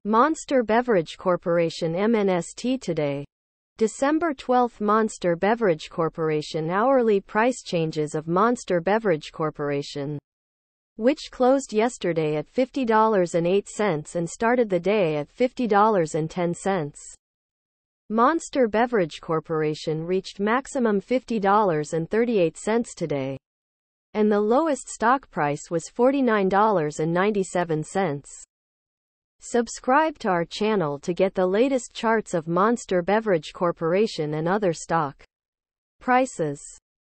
Monster Beverage Corporation MNST today. December 12. Monster Beverage Corporation hourly price changes of Monster Beverage Corporation, which closed yesterday at $50.08 and started the day at $50.10. Monster Beverage Corporation reached maximum $50.38 today, and the lowest stock price was $49.97. Subscribe to our channel to get the latest charts of Monster Beverage Corporation and other stock prices.